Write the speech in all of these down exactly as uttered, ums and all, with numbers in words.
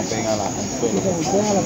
no peguen a la, al suelo.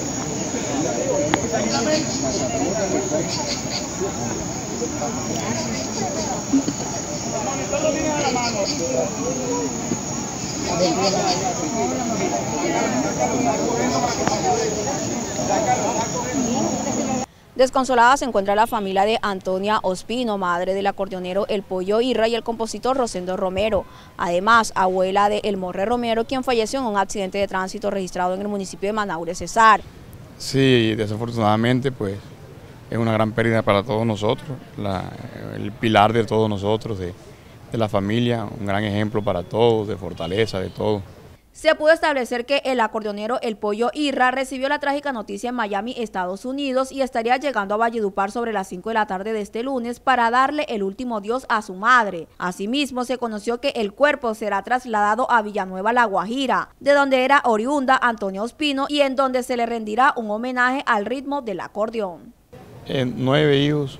Desconsolada se encuentra la familia de Antonia Ospino, madre del acordeonero El Pollo Irra y el compositor Rosendo Romero. Además, abuela de El Morre Romero, quien falleció en un accidente de tránsito registrado en el municipio de Manaure, Cesar. Sí, desafortunadamente, pues, es una gran pérdida para todos nosotros, la, el pilar de todos nosotros, de, de la familia, un gran ejemplo para todos, de fortaleza, de todo. Se pudo establecer que el acordeonero El Pollo Irra recibió la trágica noticia en Miami, Estados Unidos, y estaría llegando a Valledupar sobre las cinco de la tarde de este lunes para darle el último adiós a su madre. Asimismo, se conoció que el cuerpo será trasladado a Villanueva, La Guajira, de donde era oriunda Antonia Ospino y en donde se le rendirá un homenaje al ritmo del acordeón. Eh, nueve hijos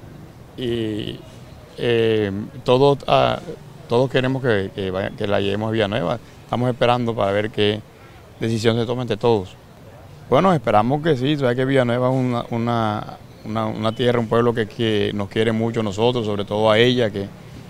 y eh, todos, ah, todos queremos que, que, vaya, que la llevemos a Villanueva. Estamos esperando para ver qué decisión se toma entre todos. Bueno, esperamos que sí, sabes que Villanueva es una, una, una, una tierra, un pueblo que, que nos quiere mucho a nosotros, sobre todo a ella, que,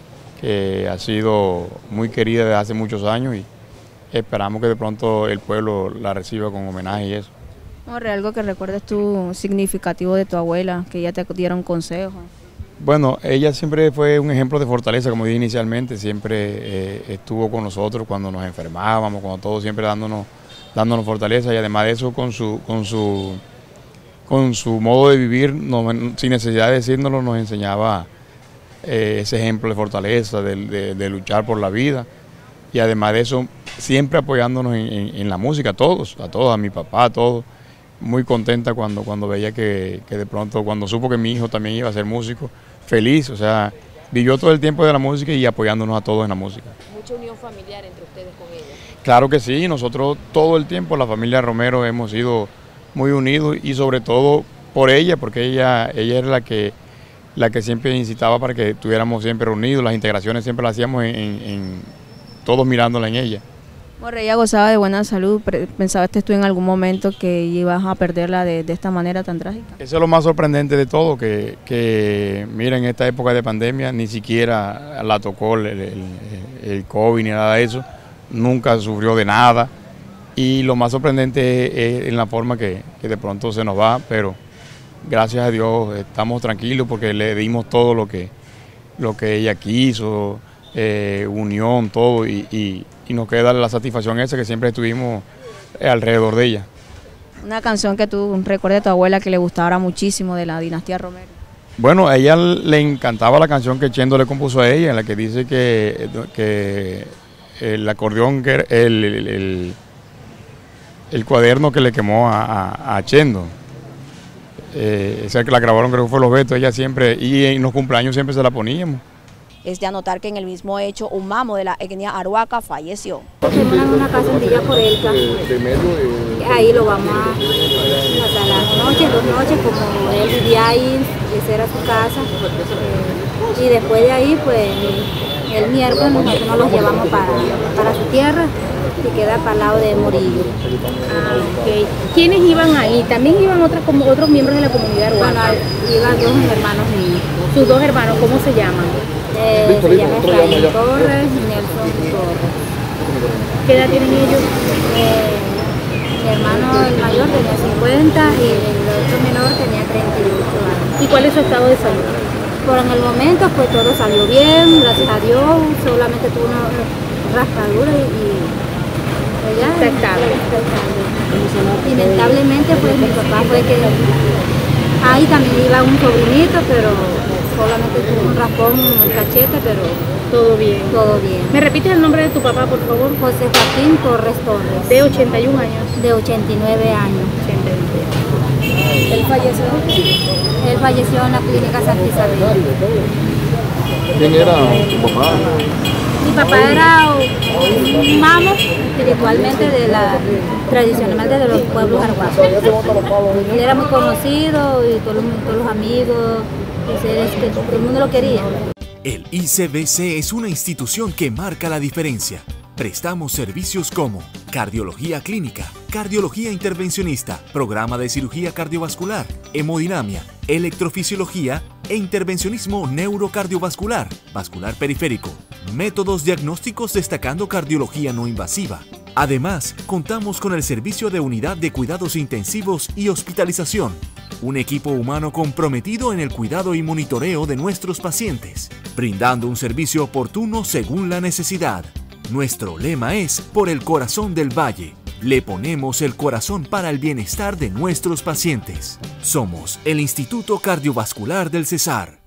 que ha sido muy querida desde hace muchos años y esperamos que de pronto el pueblo la reciba con homenaje y eso. Morre, algo que recuerdes tú significativo de tu abuela, que ella te diera un consejo. Bueno, ella siempre fue un ejemplo de fortaleza, como dije inicialmente, siempre eh, estuvo con nosotros cuando nos enfermábamos, cuando todos siempre dándonos, dándonos fortaleza y además de eso con su, con su, con su modo de vivir, nos, sin necesidad de decírnoslo, nos enseñaba eh, ese ejemplo de fortaleza, de, de, de luchar por la vida y además de eso siempre apoyándonos en, en, en la música, a todos, a todos, a mi papá, a todos. Muy contenta cuando, cuando veía que, que de pronto, cuando supo que mi hijo también iba a ser músico, feliz, o sea, vivió todo el tiempo de la música y apoyándonos a todos en la música. ¿Mucha unión familiar entre ustedes con ella? Claro que sí, nosotros todo el tiempo, la familia Romero, hemos sido muy unidos y sobre todo por ella, porque ella, ella era la que, la que siempre incitaba para que estuviéramos siempre unidos, las integraciones siempre las hacíamos en, en, en todos mirándola en ella. Morre, ella gozaba de buena salud. ¿Pensaste tú en algún momento que ibas a perderla de, de esta manera tan trágica? Eso es lo más sorprendente de todo, que, que mira, en esta época de pandemia ni siquiera la tocó el, el, el COVID ni nada de eso, nunca sufrió de nada y lo más sorprendente es, es en la forma que, que de pronto se nos va, pero gracias a Dios estamos tranquilos porque le dimos todo lo que, lo que ella quiso, eh, unión, todo y, y y nos queda la satisfacción esa que siempre estuvimos alrededor de ella. Una canción que tú recuerdes a tu abuela que le gustara muchísimo de la dinastía Romero. Bueno, a ella le encantaba la canción que Chendo le compuso a ella, en la que dice que, que el acordeón, que el, el, el, el cuaderno que le quemó a, a, a Chendo. Eh, esa que la grabaron creo que fue Los Betos, ella siempre, y en los cumpleaños siempre se la poníamos. Es de anotar que en el mismo hecho un mamo de la etnia Aruaca falleció. Tenemos una casa en Villa Porelca, ahí lo vamos a pasar las noches, dos noches, como él vivía ahí, esa era su casa, y después de ahí, pues, el miércoles nosotros nos los llevamos para, para su tierra, que queda para el lado de Morillo. Ah, okay. ¿Quiénes iban ahí? ¿También iban otros, como otros miembros de la comunidad Aruaca? Bueno, iban dos hermanos míos. ¿Sus dos hermanos cómo se llaman? Eh, se llama Efraín Torres y Nelson Torres. ¿Qué edad tienen ellos? Eh, mi hermano el mayor tenía cincuenta y el otro menor tenía treinta y ocho años. ¿Y cuál es su estado de salud? Por en el momento pues todo salió bien, gracias a Dios, solamente tuvo una raspadura y, y ella está estable. Lamentablemente pues mi papá fue que ahí también iba un sobrinito, pero solamente tuvo un raspón en el cachete, pero todo bien. Todo bien. ¿Me repites el nombre de tu papá, por favor? José Joaquín Torres Torres. De ochenta y un años. De ochenta y nueve años. ochenta y nueve. ¿Él falleció? Él falleció en la clínica Santa Isabel. ¿Quién era tu papá? Mi papá era un mamo espiritualmente de la tradicionalmente de los pueblos arhuacos. Él era muy conocido y todos, todos los amigos, que todo el mundo lo quería. El I C B C es una institución que marca la diferencia. Prestamos servicios como cardiología clínica, cardiología intervencionista, programa de cirugía cardiovascular, hemodinamia, electrofisiología e intervencionismo neurocardiovascular, vascular periférico, métodos diagnósticos destacando cardiología no invasiva. Además, contamos con el servicio de unidad de cuidados intensivos y hospitalización, un equipo humano comprometido en el cuidado y monitoreo de nuestros pacientes, brindando un servicio oportuno según la necesidad. Nuestro lema es Por el corazón del Valle. Le ponemos el corazón para el bienestar de nuestros pacientes. Somos el Instituto Cardiovascular del Cesar.